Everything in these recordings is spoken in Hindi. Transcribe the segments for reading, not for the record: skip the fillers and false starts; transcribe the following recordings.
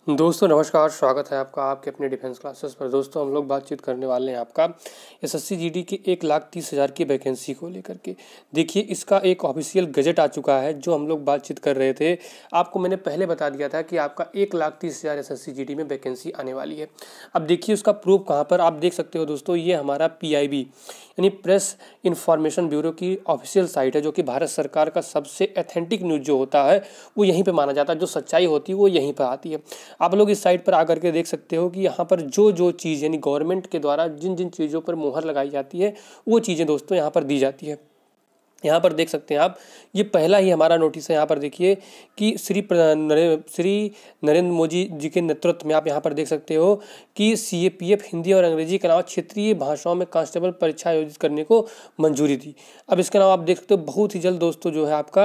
दोस्तों नमस्कार, स्वागत है आपका आपके अपने डिफेंस क्लासेस पर। दोस्तों हम लोग बातचीत करने वाले हैं आपका एसएससी जीडी की 1,30,000 की वैकेंसी को लेकर के। देखिए, इसका एक ऑफिशियल गजट आ चुका है जो हम लोग बातचीत कर रहे थे। आपको मैंने पहले बता दिया था कि आपका 1,30,000 एसएससी जीडी में वैकेंसी आने वाली है। अब देखिए उसका प्रूफ कहाँ पर आप देख सकते हो दोस्तों, ये हमारा पीआईबी यानी प्रेस इन्फॉर्मेशन ब्यूरो की ऑफिशियल साइट है, जो कि भारत सरकार का सबसे ऑथेंटिक न्यूज़ जो होता है वो यहीं पे माना जाता है। जो सच्चाई होती है वो यहीं पर आती है। आप लोग इस साइट पर आकर के देख सकते हो कि यहाँ पर जो जो चीज़ यानी गवर्नमेंट के द्वारा जिन जिन चीज़ों पर मुहर लगाई जाती है वो चीज़ें दोस्तों यहाँ पर दी जाती है। यहाँ पर देख सकते हैं आप, ये पहला ही हमारा नोटिस है। यहाँ पर देखिए कि श्री नरेंद्र मोदी जी के नेतृत्व में आप यहाँ पर देख सकते हो कि सीएपीएफ हिंदी और अंग्रेजी के अलावा क्षेत्रीय भाषाओं में कांस्टेबल परीक्षा आयोजित करने को मंजूरी दी। अब इसके अलावा आप देख सकते हो बहुत ही जल्द दोस्तों जो है आपका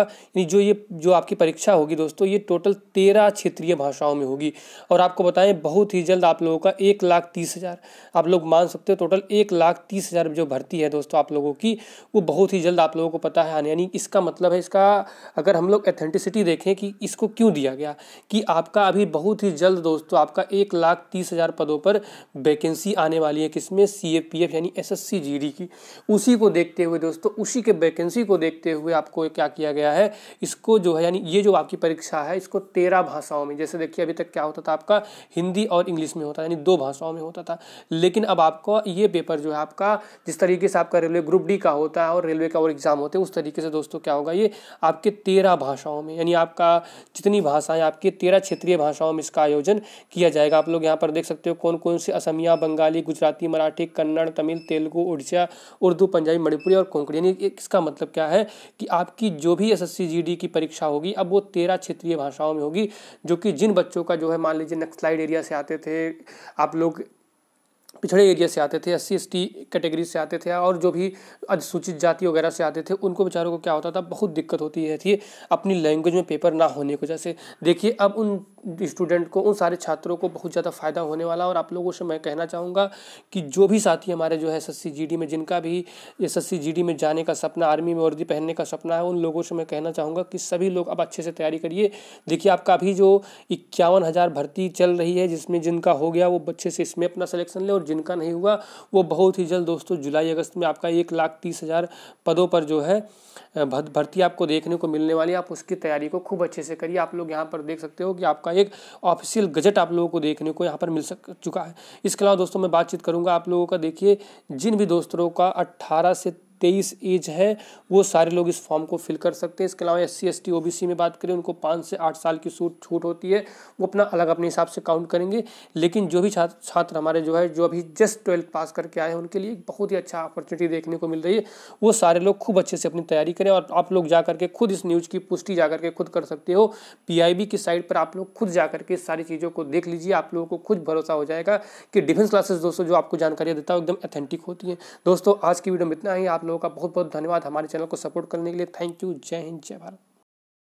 जो आपकी परीक्षा होगी दोस्तों, ये टोटल 13 क्षेत्रीय भाषाओं में होगी। और आपको बताएं बहुत ही जल्द आप लोगों का 1,30,000 आप लोग मान सकते हो, टोटल 1,30,000 जो भर्ती है दोस्तों आप लोगों की, वो बहुत ही जल्द आप लोगों को पता है। यानी इसका मतलब है, इसका अगर हम लोग एथेंटिसिटी देखें कि इसको क्यों दिया गया, कि आपका अभी बहुत ही जल्द दोस्तों आपका 1,30,000 पदों पर वैकेंसी आने वाली है। किसमें? सीएपीएफ यानी एसएससी जीडी की। उसी को देखते हुए दोस्तों, उसी के वैकेंसी को देखते हुए आपको क्या किया गया है, इसको जो है यानी ये जो आपकी परीक्षा है इसको 13 भाषाओं में, जैसे देखिए अभी तक क्या होता था आपका हिंदी और इंग्लिश में होता था, यानी 2 भाषाओं में होता था। लेकिन अब आपको ये पेपर जो है आपका, जिस तरीके से आपका रेलवे ग्रुप डी का होता है और रेलवे का और एग्जाम होते हैं, उस तरीके से दोस्तों क्या होगा, ये आपके 13 भाषाओं में, यानी आपका जितनी भाषाएं आपकी 13 क्षेत्रीय भाषाओं में इसका आयोजन किया जाएगा। आप लोग यहाँ पर देख सकते हो कौन कौन से, असमिया, बंगाली, गुजराती, मराठी, कन्नड़, तमिल, तेलुगु, उड़िया, उर्दू, पंजाबी, मणिपुरी और कोंकणी। यानी इसका मतलब क्या है कि आपकी जो भी एसएससी जीडी की परीक्षा होगी अब वो 13 क्षेत्रीय भाषाओं में होगी। जो कि जिन बच्चों का जो है, मान लीजिए नक्सलाइड एरिया से आते थे आप लोग, पिछड़े एरिया से आते थे, SC ST कैटेगरी से आते थे, और जो भी अनुसूचित जाति वगैरह से आते थे, उनको बेचारों को क्या होता था, बहुत दिक्कत होती है थी अपनी लैंग्वेज में पेपर ना होने की वजह से। देखिए अब उन स्टूडेंट को, उन सारे छात्रों को बहुत ज़्यादा फायदा होने वाला। और आप लोगों से मैं कहना चाहूँगा कि जो भी साथी हमारे जो है SSC GD में, जिनका भी SSC GD में जाने का सपना, आर्मी में वर्दी पहनने का सपना है, उन लोगों से मैं कहना चाहूँगा कि सभी लोग अब अच्छे से तैयारी करिए। देखिए आपका अभी जो 51,000 भर्ती चल रही है, जिसमें जिनका हो गया वो अच्छे से इसमें अपना सिलेक्शन ले, और जिनका नहीं हुआ वो बहुत ही जल्द दोस्तों जुलाई अगस्त में आपका 1,30,000 पदों पर जो है भर्ती आपको देखने को मिलने वाली है। आप उसकी तैयारी को खूब अच्छे से करिए। आप लोग यहाँ पर देख सकते हो कि आपका एक ऑफिशियल गजट आप लोगों को देखने को यहाँ पर मिल चुका है। इसके अलावा दोस्तों मैं बातचीत करूँगा आप लोगों का, देखिए जिन भी दोस्तों का 18 से 23 एज है वो सारे लोग इस फॉर्म को फिल कर सकते हैं। इसके अलावा SC ST OBC में बात करें, उनको 5 से 8 साल की छूट होती है, वो अपना अलग अपने हिसाब से काउंट करेंगे। लेकिन जो भी छात्र हमारे जो है, जो अभी जस्ट 12th पास करके आए हैं, उनके लिए बहुत ही अच्छा अपॉर्चुनिटी देखने को मिल रही है। वो सारे लोग खूब अच्छे से अपनी तैयारी करें, और आप लोग जा करके खुद इस न्यूज़ की पुष्टि जा करके खुद कर सकते हो। PIB की साइट पर आप लोग खुद जा करके इस सारी चीज़ों को देख लीजिए। आप लोगों को खुद भरोसा हो जाएगा कि डिफेंस क्लासेस दोस्तों जो आपको जानकारी देता है एकदम ऑथेंटिक होती है। दोस्तों आज की वीडियो में इतना ही। आप लोगों का बहुत बहुत धन्यवाद हमारे चैनल को सपोर्ट करने के लिए। Thank you. जय हिंद, जय भारत।